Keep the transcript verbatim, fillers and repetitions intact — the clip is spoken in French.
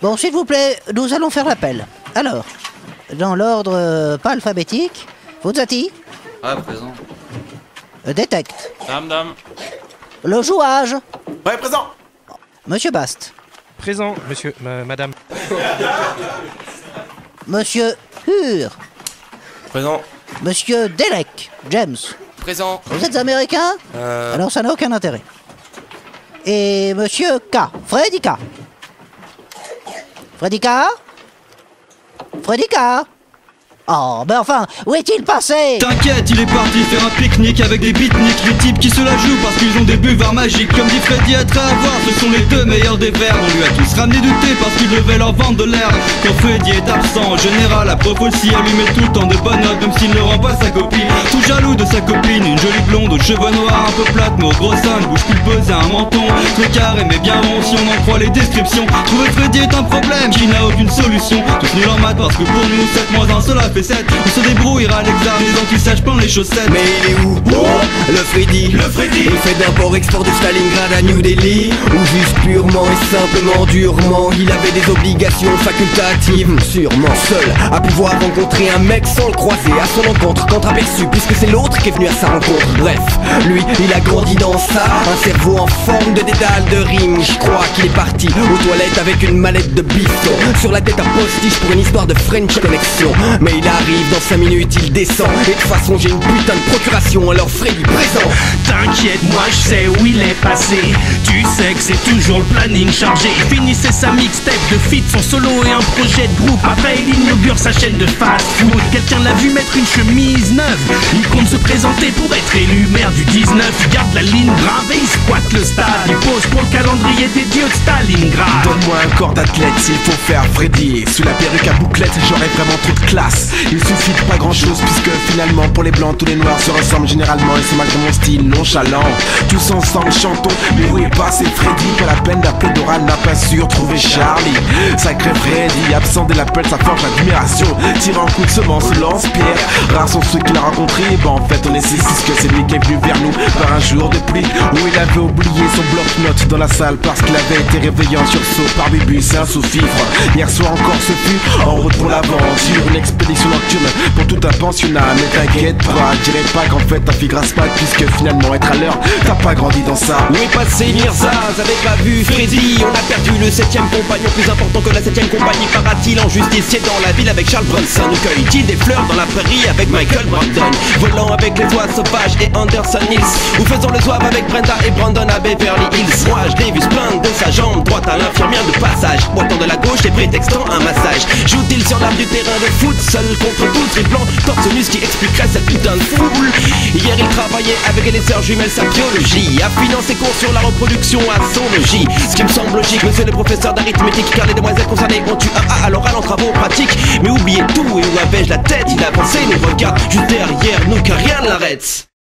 Bon, s'il vous plaît, nous allons faire l'appel. Alors, dans l'ordre euh, pas alphabétique, Fuzzati. Ah, présent. Euh, détecte. Dame, dame. Le jouage. Ouais, présent. Monsieur Bast. Présent, monsieur, ma- madame. Monsieur Hur. Présent. Monsieur Delec. James. Présent. Vous êtes américain? Euh... Alors ça n'a aucun intérêt. Et Monsieur K. Freddy K. Freddy K. Freddy K. Oh, ben enfin, où est-il passé? T'inquiète, il est parti faire un pique-nique avec des beatniks. Les types qui se la jouent parce qu'ils ont des buvards magiques. Comme dit Freddy, être à avoir, ce sont les deux meilleurs des verts. On lui a tous ramené du thé parce qu'ils devaient leur vendre de l'air. Quand Freddy est absent, en général, la prof aussi, elle lui met tout le temps de bonnes notes, même s'il ne rend pas sa copie. Tout jaloux de sa copine, une jolie blonde aux cheveux noirs, un peu plate, mais au gros sein, une bouche pulpeuse et un menton très carré, mais bien rond si on en croit les descriptions. Trouver Freddy est un problème qui n'a aucune solution. Tous nuls en maths parce que pour nous, sept moins un cela fait sept. On se débrouillera à l'examen, les anti-sages plein les chaussettes. Mais il est où? Oh, le Freddy. Le Freddy. Il fait d'import-export de Stalingrad à New Delhi, ou juste purement et simplement durement il avait des obligations facultatives. Sûrement seul à pouvoir rencontrer un mec sans le croiser à son encontre contre-aperçu, puisque c'est l'autre qui est venu à sa rencontre. Bref, lui il a grandi dans ça, un cerveau en forme de dédale de rime. Je crois qu'il est parti aux toilettes avec une mallette de bifton, sur la tête un postiche pour une histoire de French Connection. Mais il arrive dans cinq minutes, il descend, et de toute façon j'ai une putain de procuration, alors Freddy présent. T'inquiète, moi je sais où il est passé. Tu sais que c'est toujours le planning chargé. Il finissait sa mixtape de feat, son solo et un projet de groupe. Après il inaugure sa chaîne de fast food. Quelqu'un l'a vu mettre une chemise neuve. Il compte se présenter pour être élu maire du dix-neuf. Il garde la ligne grave et il squatte le stade. Il pose pour le calendrier des dieux de Stalingrad. Donne-moi un corps d'athlète s'il faut faire Freddy. Sous la perruque à bouclette, j'aurais vraiment trop de classe. Il suffit de pas grand chose, puisque finalement pour les blancs tous les noirs se ressemblent généralement, et c'est malgré mon style nonchalant. Tous ensemble chantons, mais où est passé Freddy? Pas la peine d'appeler Doral, n'a pas su retrouver Charlie. Sacré Freddy, absent de l'appel, ça forge l'admiration. Tire un coup de semence, lance-pierre. Rares sont ceux qu'il a rencontrés, bah en fait on est six, puisque c'est lui qui est venu vers nous par un jour de pluie, où il avait oublié son bloc-notes dans la salle parce qu'il avait été réveillé en sursaut par Bébus et un sous-fifre. Hier soir encore ce fut en route pour l'aventure, une expédition nocturne pour tout un pensionnat. Mais t'inquiète pas, je dirais pas qu'en fait ta fille grasse pas, puisque finalement être à l'heure, t'as pas grandi dans ça. Où est passé Mirza? J'avais pas vu Freddy. On a perdu le septième compagnon, plus important que la septième compagnie. Part-il en justicier dans la ville avec Charles Bronson? Nous cueille-t-il des fleurs dans la prairie avec Michael Brandon? Volant avec les oies sauvages et Anderson Hills, ou faisant le zouave avec Brenda et Brandon à Beverly Hills. Moi je l'ai vu se plaindre de sa jambe droite à l'infirmière de passage, boitant de la gauche et prétextant un massage. Joue-t-il sur l'arbre du terrain de foot, seul contre tout triplant, torse nu, ce qui expliquerait cette putain de foule. Hier il travaillait avec les sœurs jumelles sa biologie, affinant ses cours sur la reproduction à son logis. Ce qui me semble logique, monsieur le professeur d'arithmétique, car les demoiselles concernées ont eu un A à l'oral en travaux pratiques. Mais oubliez tout, et où avais-je la tête? Il avançait, nous regarde juste derrière nous car rien ne l'arrête.